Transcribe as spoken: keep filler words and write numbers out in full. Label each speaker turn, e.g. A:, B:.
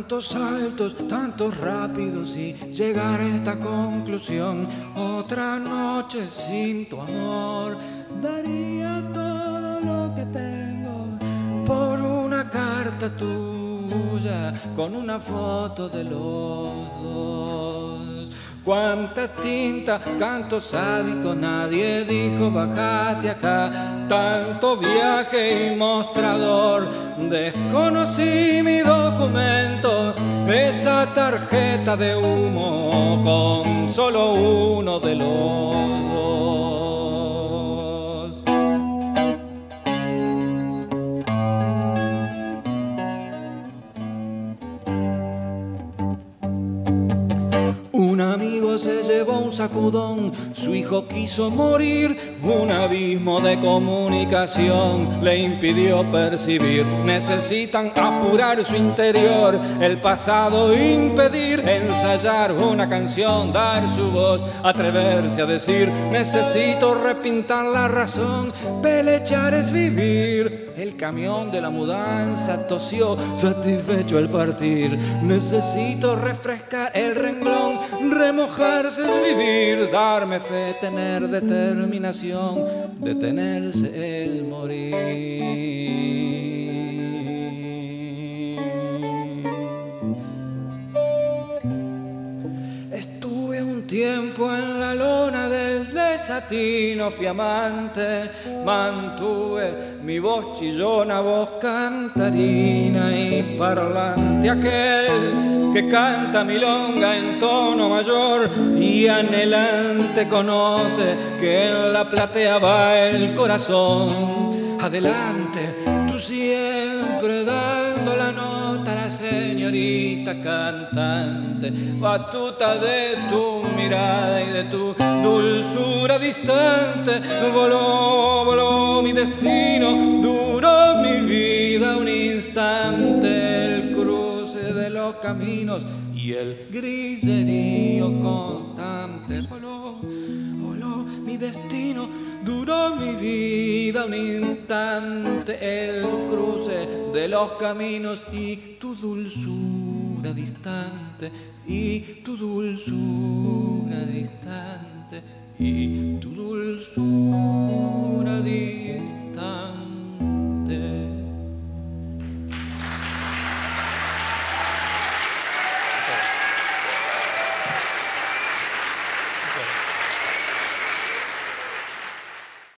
A: Tantos saltos, tantos rápidos y llegar a esta conclusión. Otra noche sin tu amor. Daría todo lo que tengo por una carta tuya con una foto de los dos. Cuánta tinta, canto sádico, nadie dijo bajate acá. Tanto viaje y mostrador, desconocí mi documento, esa tarjeta de humo con solo uno de los dos. Un amigo se llevó un sacudón, su hijo quiso morir, un abismo de comunicación le impidió percibir. Necesitan apurar su interior, el pasado impedir, ensayar una canción, dar su voz, atreverse a decir: necesito repintar la razón, pelechar es vivir. El camión de la mudanza tosió, satisfecho al partir. Necesito refrescar el renglón, remojarse es vivir, darme fe, tener determinación, detenerse el morir. Estuve un tiempo en la lona del desatino fiamante, mantuve mi voz chillona, voz cantarina y parlante, aquel que canta milonga en tono mayor y anhelante conoce que en la platea va el corazón. Adelante, tú siempre dando la nota a la señorita cantante, batuta de tu mirada y de tu dulzura distante. Voló, voló mi destino, duró mi vida un instante, el cruce de los caminos y el grillerío constante. Voló, voló mi destino, duró mi vida un instante, el cruce de los caminos y tu dulzura distante, y tu dulzura distante, y tu dulzura distante.